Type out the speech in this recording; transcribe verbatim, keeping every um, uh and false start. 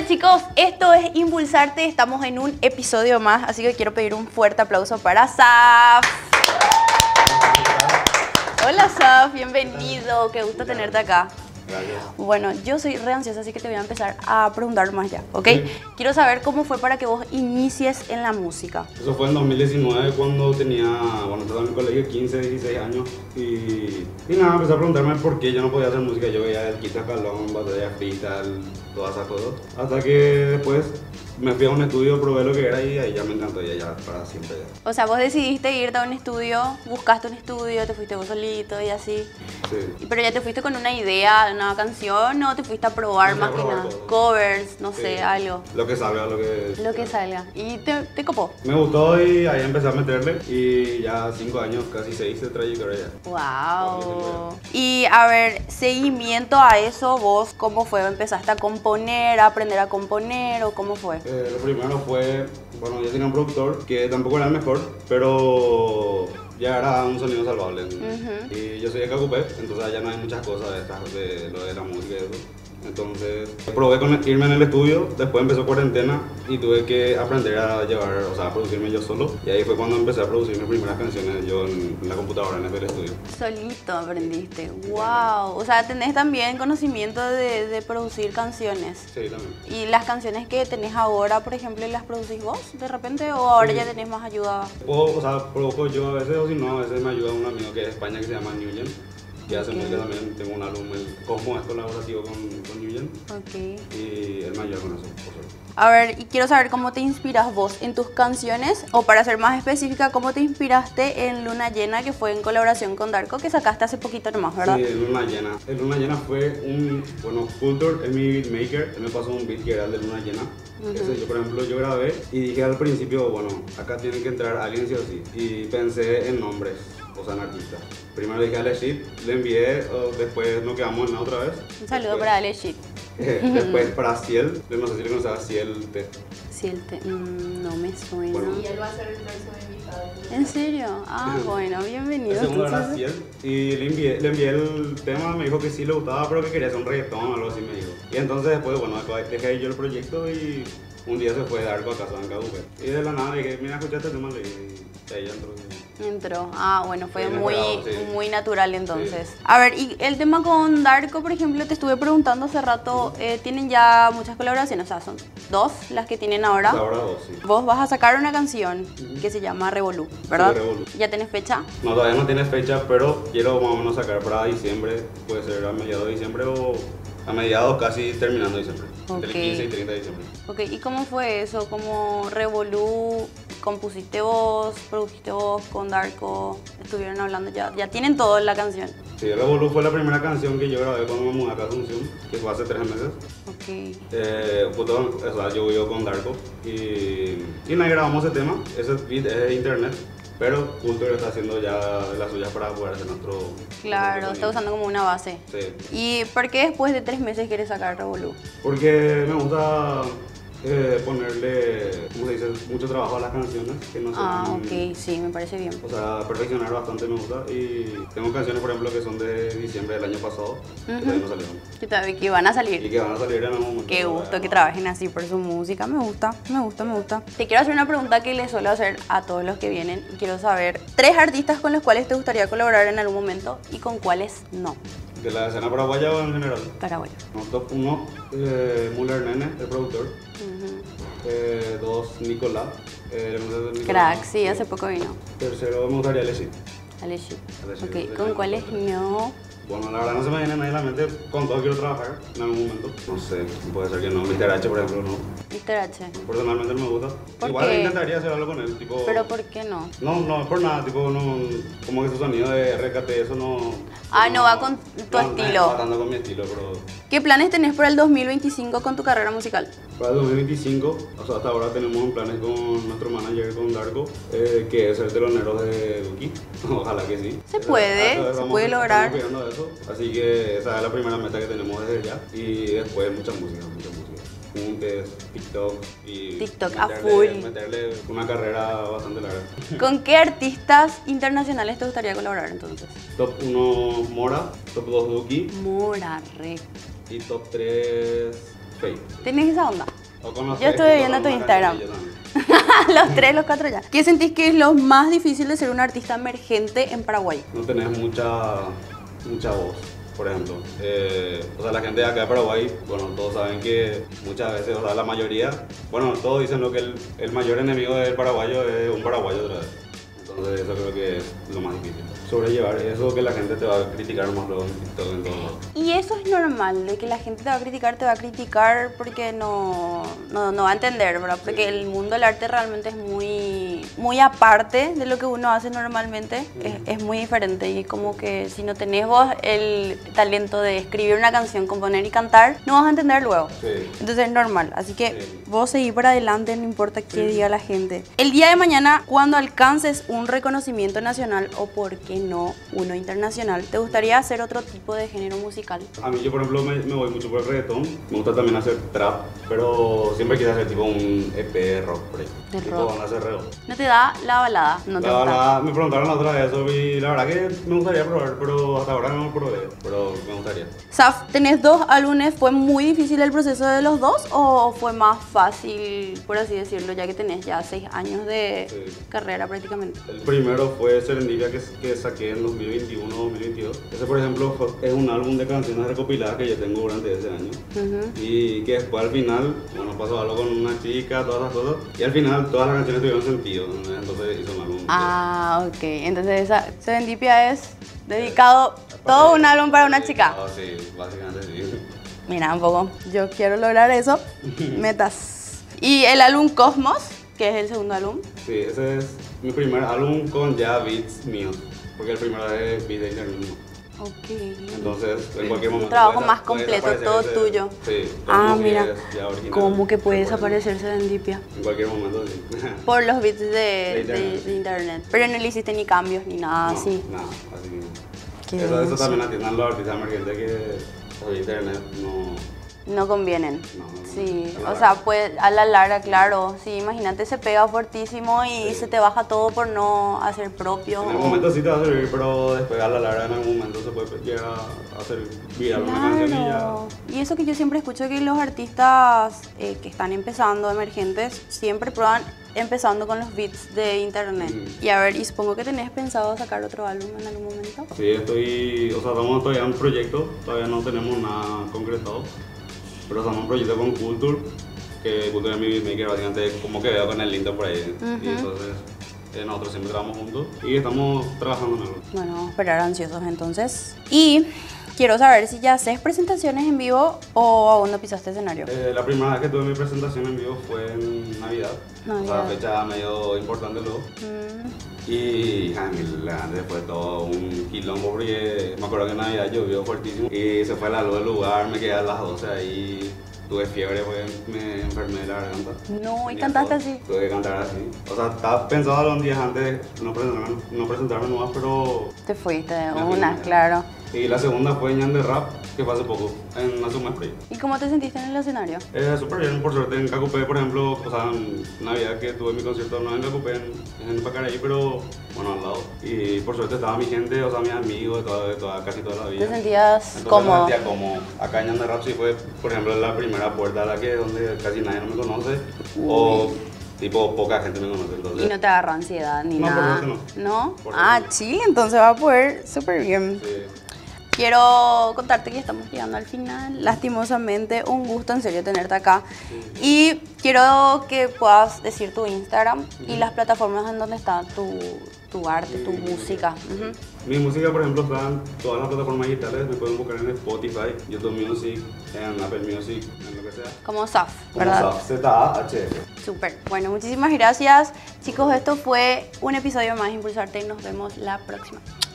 Hola chicos, esto es Impulsarte, estamos en un episodio más, así que quiero pedir un fuerte aplauso para Saf. Hola Saf, bienvenido, qué gusto tenerte acá. Gracias. Bueno, yo soy re ansiosa, así que te voy a empezar a preguntar más ya, ¿ok? Sí. Quiero saber cómo fue para que vos inicies en la música. Eso fue en dos mil diecinueve cuando tenía, bueno, estaba en el colegio, quince, dieciséis años y, y nada, empecé a preguntarme por qué yo no podía hacer música. Yo veía el Quita Calón, batalla freestyle, todas esas cosas. Hasta que después me fui a un estudio, probé lo que era y ahí ya me encantó y ya para siempre ya. O sea, vos decidiste irte a un estudio, buscaste un estudio, te fuiste vos solito y así. Sí. Pero ya te fuiste con una idea de una canción o te fuiste a probar Me fui a más que probar nada. todo. Covers, no Sí. sé, algo. Lo que salga, lo que... Lo que salga. Y te, te copó. Me gustó y ahí empecé a meterle y ya cinco años, casi seis de trayectoria ya. Wow. Y a ver, seguimiento a eso, vos, ¿cómo fue? ¿Empezaste a componer, a aprender a componer o cómo fue? Eh, lo primero fue, bueno, yo tenía un productor que tampoco era el mejor, pero ya era un sonido salvable. Ujú. Y yo soy de Cacupé, entonces allá no hay muchas cosas de, estas, de lo de la música y eso. Entonces probé con irme en el estudio, después empezó cuarentena y tuve que aprender a llevar, o sea, a producirme yo solo. Y ahí fue cuando empecé a producir mis primeras canciones yo en, en la computadora, en el estudio. Solito aprendiste. Wow. O sea, tenés también conocimiento de, de producir canciones. Sí, también. ¿Y las canciones que tenés ahora, por ejemplo, las producís vos de repente o ahora Sí. ya tenés más ayuda? Puedo, o sea, produzco yo a veces o si no, a veces me ayuda un amigo que es de España que se llama Nguyen, que hace Ok. música también. Tengo un álbum, el Cosmo es colaborativo con, con Nguyen Ok. y él me ayuda con eso, por suerte. A ver, y quiero saber cómo te inspiras vos en tus canciones, o para ser más específica, cómo te inspiraste en Luna Llena, que fue en colaboración con Darko, que sacaste hace poquito nomás, ¿verdad? Sí, el Luna Llena. El Luna Llena fue un, bueno, Culture es mi beatmaker, él me pasó un beat que era el de Luna Llena. Ujú. Ese yo, por ejemplo, yo grabé y dije al principio, bueno, acá tiene que entrar alguien sí o sí. Y pensé en nombres, o sea, en artistas. Primero dije a Aleshit, le envié, o después nos quedamos en la otra vez. Un saludo Después- para Ale Shit. Después para Ciel, no sé si le conoces a Ciel T. Si él te... mm, no me suena. Bueno. Y él va a ser el próximo invitado. ¿En serio? Ah, bueno, bienvenido. El segundo era entonces. Ciel y le envié, le envié el tema, me dijo que sí le gustaba, pero que quería hacer un reggaetón o algo así, me dijo. Y entonces después, bueno, dejé ahí yo el proyecto y un día se fue de Darko a casa en Caupe. Y de la nada le dije, mira, escucha este tema, le dije, y ahí ya entró. Entró. Ah, bueno, fue Sí, muy, inesperado, sí. muy natural entonces. A ver, y el tema con Darko, por ejemplo, te estuve preguntando hace rato, eh, tienen ya muchas colaboraciones, o sea, son dos las que tienen ahora. Hasta ahora dos, sí. Vos vas a sacar una canción que se llama Revolú, ¿verdad? Sí, Revolú. ¿Ya tenés fecha? No, todavía no tiene fecha, pero quiero más o menos sacar para diciembre, puede ser a mediados de diciembre o a mediados casi terminando diciembre. Entre Ok. el quince y treinta de diciembre. Ok, ¿y cómo fue eso? ¿Cómo Revolú, compusiste vos, produjiste vos con Darko? Estuvieron hablando ya, ya tienen todo en la canción. Sí, Revolú fue la primera canción que yo grabé cuando me mudé acá a Asunción, que fue hace tres meses. Ok. Eh, justo, o sea, yo vivo con Darko y, y nada, grabamos ese tema. Ese beat es de internet, pero Culture está haciendo ya las suyas para poder hacer nuestro. Claro, nuestro está sonido. usando como una base. Sí, ¿Y por qué después de tres meses quieres sacar Revolú? porque me gusta eh, ponerle, ¿cómo se dice?, mucho trabajo a las canciones que no sean. Ah, ok, sí, me parece bien. O sea, perfeccionar bastante me gusta y tengo canciones, por ejemplo, que son de diciembre del año pasado, que todavía no salieron. Que, todavía- que van a Y salir. que van a salir en algún momento. Qué gusto todavía, que ¿no? trabajen así por su música, me gusta, me gusta, me gusta. Te quiero hacer una pregunta que le suelo hacer a todos los que vienen y quiero saber tres artistas con los cuales te gustaría colaborar en algún momento y con cuáles no. ¿De la escena paraguaya o en general? Paraguay. No, top uno, eh, Muller Nene, el productor. Ujú. Eh, dos, Nicolás. Eh, no sé de Nicolás. Crack, sí, hace poco vino. Tercero, me gustaría Alexis. Alexi. Alexi, Ok, de ¿con Nicolás. cuáles no? Bueno, la verdad no se me viene nadie a la mente. Con todos quiero trabajar en algún momento. No sé, puede ser que no. mister H, por ejemplo, no. mister H. Personalmente no me gusta. ¿Por Igual qué? intentaría hacer algo con él, tipo... ¿Pero por qué no? No, no, es por nada, tipo, no... Como que su sonido de R K T, eso no... Ah, no va con tu no, estilo. No va tanto con mi estilo, pero... ¿Qué planes tenés para el dos mil veinticinco con tu carrera musical? Para el dos mil veinticinco, o sea, hasta ahora tenemos un planes con nuestro manager, con Darko, eh, que es el telonero de Duki. Ojalá que sí. Se puede, Esa- se vamos- puede lograr. Estamos cuidando eso, así que esa es la primera meta que tenemos desde ya. Y después mucha música, mucha música. Juntes, TikTok y... TikTok a meterle- full. Meterle una carrera bastante larga. ¿Con qué artistas internacionales te gustaría colaborar entonces? Top uno Mora, top dos Duki Mora, re. y top tres fake. ¿Tenés esa onda? O con los Yo fake, estuve o viendo con tu una Instagram. canción, yo también. Los tres, los cuatro ya. ¿Qué sentís que es lo más difícil de ser un artista emergente en Paraguay? No tenés mucha, mucha voz, por ejemplo. Eh, o sea, la gente de acá de Paraguay, bueno, todos saben que muchas veces, o sea, la mayoría, bueno, todos dicen lo que el, el mayor enemigo del paraguayo es un paraguayo otra vez. Entonces eso creo que es lo más difícil. Sobrellevar eso que la gente te va a criticar más luego en TikTok, en todos lados. Y eso es normal, de que la gente te va a criticar, te va a criticar porque no, no, no va a entender, ¿verdad? Porque el mundo del arte realmente es muy, muy aparte de lo que uno hace normalmente, es, es muy diferente y como que si no tenés vos el talento de escribir una canción, componer y cantar, no vas a entender luego. Sí. Entonces es normal, así que Sí. vos seguís para adelante, no importa qué Sí. diga la gente. El día de mañana, cuando alcances un reconocimiento nacional o por qué no uno internacional, ¿te gustaría hacer otro tipo de género musical? A mí yo, por ejemplo, me, me voy mucho por el reggaetón. Me gusta también hacer trap, pero siempre quise hacer tipo un E P de rock por ahí. De tipo, rock. un acerreo. ¿No te da la balada? ¿No te La gusta? verdad, me preguntaron la otra vez eso y la verdad que me gustaría probar, pero hasta ahora no lo probé, pero me gustaría. Saf, tenés dos álbumes, ¿fue muy difícil el proceso de los dos o fue más fácil, por así decirlo, ya que tenés ya seis años de Sí. carrera prácticamente? El primero fue Serendipia que, que saqué en dos mil veintiuno dos mil veintidós. Ese, por ejemplo, fue- es un álbum de canciones recopiladas que yo tengo durante ese año. Ujú. Y que después al final, bueno, pasó algo con una chica, todas esas cosas. Y al final todas las canciones tuvieron sentido, ¿no? Entonces hizo un álbum. de- Ah, ok. Entonces esa Serendipia es dedicado todo un álbum para una chica. Ah, sí, básicamente sí. Mira, un poco. Yo quiero lograr eso. Metas. Y el álbum Cosmos, que es el segundo álbum. Sí, ese es mi primer álbum con ya beats míos. Porque el primero es beat de internet, ¿no? Ok. Entonces, en cualquier momento. Un trabajo puede- más puede completo, desaparecer todo ese- tuyo. Sí. Ah, como que mira. es ya original. ¿Cómo que puede Se puede- desaparecer Serendipia? En cualquier momento, sí. Por los bits de, De de- internet. de internet. Pero no le hiciste ni cambios ni nada No, así. nada, así que. Qué Eso, eso denso. también atiendan los artistas emergentes que por internet no. No convienen. No, no, no. Sí, A la o larga. sea, pues a la larga, claro. Sí, imagínate, se pega fuertísimo y Sí. se te baja todo por no hacer propio. En el o- momento sí te va a servir, pero después a la larga en algún momento se puede llegar a hacer viral una canción y ya. Claro. Y eso que yo siempre escucho que los artistas eh, que están empezando, emergentes, siempre prueban empezando con los beats de internet. Mm. Y a ver, y supongo que tenés pensado sacar otro álbum en algún momento. Sí, estoy, o sea, estamos todavía en un proyecto, todavía no tenemos nada concretado, pero estamos en un proyecto con Culture, que Culture es mi beatmaker, básicamente como que veo con el lindo por ahí, y Ujú. entonces eh, nosotros siempre trabajamos juntos y estamos trabajando en algo. Bueno, vamos a esperar ansiosos entonces. Y quiero saber si ya haces presentaciones en vivo o aún no pisaste escenario. Eh, la primera vez que tuve mi presentación en vivo fue en Navidad, Navidad. o sea, fecha medio importante luego. Mm, Y ja, mil- antes fue todo un quilombo porque me acuerdo que en Navidad llovió fuertísimo y se fue la luz del lugar, me quedé a las doce ahí, tuve fiebre porque me enfermé de la garganta. No, y Tenía cantaste tos, así. Tuve que cantar así. O sea, estaba pensado los días antes no presentarme, no presentarme nomás, pero... Te fuiste de Me una, fui. claro. Y la segunda fue Ñan de Rap, que fue hace poco, en Azuma Spray. ¿Y cómo te sentiste en el escenario? Eh, súper bien, por suerte en Cacupé, por ejemplo, o sea, en Navidad que tuve mi concierto, no en Cacupé, en, en Pacaraí, pero bueno, al lado. Y por suerte estaba mi gente, o sea, mis amigos de toda, de toda, casi toda la vida. ¿Te sentías Entonces cómodo? me sentía como, acá en Ñan de Rap sí fue, por ejemplo, la primera puerta a la que donde casi nadie no me conoce, o tipo poca gente me conoce, entonces... Y no te agarró ansiedad ni No, por nada. suerte no. Por Ah, suerte sí, entonces va a poder súper bien. Sí. Quiero contarte que estamos llegando al final. Lastimosamente, un gusto en serio tenerte acá. Y quiero que puedas decir tu Instagram y las plataformas en donde está tu, tu arte, tu música. Ujú. Mi música, por ejemplo, está en todas las plataformas digitales, me pueden buscar en Spotify, YouTube Music, en Apple Music, en lo que sea. Como Saf, Como ¿verdad? Zaf, Z A H F. Súper. Bueno, muchísimas gracias. Chicos, esto fue un episodio más de Impulsarte y nos vemos la próxima.